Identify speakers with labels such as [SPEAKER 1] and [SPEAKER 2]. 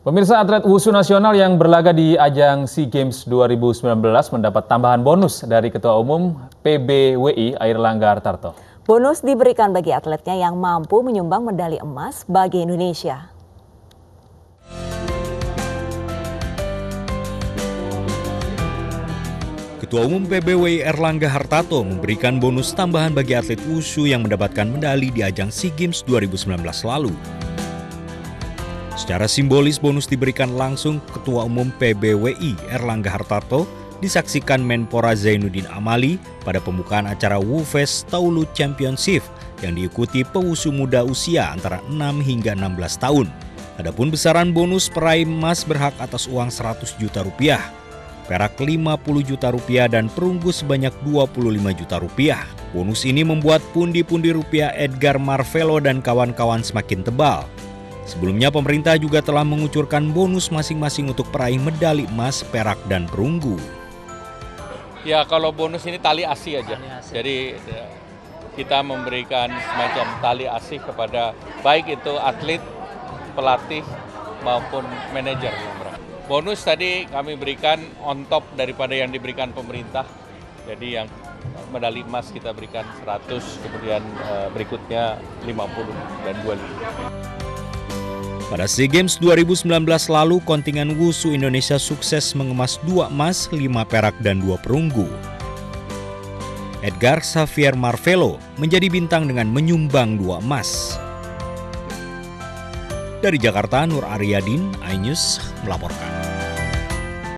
[SPEAKER 1] Pemirsa, atlet Wushu nasional yang berlaga di ajang SEA Games 2019 mendapat tambahan bonus dari Ketua Umum PBWI Airlangga Hartarto.
[SPEAKER 2] Bonus diberikan bagi atletnya yang mampu menyumbang medali emas bagi Indonesia.
[SPEAKER 3] Ketua Umum PBWI Airlangga Hartarto memberikan bonus tambahan bagi atlet Wushu yang mendapatkan medali di ajang SEA Games 2019 lalu. Secara simbolis bonus diberikan langsung Ketua Umum PBWI Airlangga Hartarto disaksikan Menpora Zainuddin Amali pada pembukaan acara WUFES Taulu Championship yang diikuti pewusu muda usia antara 6 hingga 16 tahun. Adapun besaran bonus peraih emas berhak atas uang 100 juta rupiah, perak 50 juta rupiah dan perunggu sebanyak 25 juta rupiah. Bonus ini membuat pundi-pundi rupiah Edgar Marvelo dan kawan-kawan semakin tebal. Sebelumnya pemerintah juga telah mengucurkan bonus masing-masing untuk peraih medali emas, perak, dan perunggu.
[SPEAKER 4] Ya, kalau bonus ini tali asih aja. Jadi kita memberikan semacam tali asih kepada baik itu atlet, pelatih maupun manajer. Bonus tadi kami berikan on top daripada yang diberikan pemerintah. Jadi yang medali emas kita berikan 100, kemudian berikutnya 50 dan 25.
[SPEAKER 3] Pada SEA Games 2019 lalu, kontingen Wushu Indonesia sukses mengemas 2 emas, 5 perak, dan 2 perunggu. Edgar Xavier Marvelo menjadi bintang dengan menyumbang 2 emas. Dari Jakarta, Nur Aryadin, iNews melaporkan.